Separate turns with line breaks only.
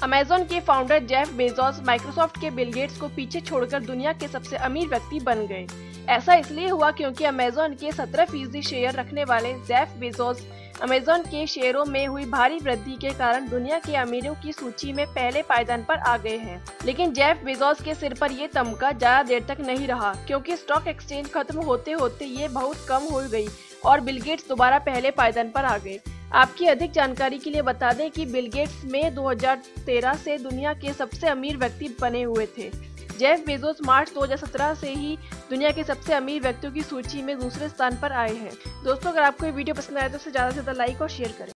Amazon के founder Jeff Bezos Microsoft के Bill Gates को पीछे छोड़कर दुनिया के सबसे अमीर व्यक्ति बन गए। ऐसा इसलिए हुआ क्योंकि अमेजॉन के 17% शेयर रखने वाले जेफ बेजोस अमेजॉन के शेयरों में हुई भारी वृद्धि के कारण दुनिया के अमीरों की सूची में पहले पायदान पर आ गए हैं। लेकिन जेफ बेजोस के सिर पर ये तमगा ज्यादा देर तक नहीं रहा, क्योंकि स्टॉक एक्सचेंज खत्म होते होते ये बहुत कम हो गई और बिल गेट्स दोबारा पहले पायदान पर आ गए। आपकी अधिक जानकारी के लिए बता दें कि बिल गेट्स मई 2013 से दुनिया के सबसे अमीर व्यक्ति बने हुए थे। जेफ बेजोस मार्च 2017 से ही दुनिया के सबसे अमीर व्यक्तियों की सूची में दूसरे स्थान पर आए हैं। दोस्तों, अगर आपको ये वीडियो पसंद आए तो इसे ज़्यादा से ज़्यादा लाइक और शेयर करें।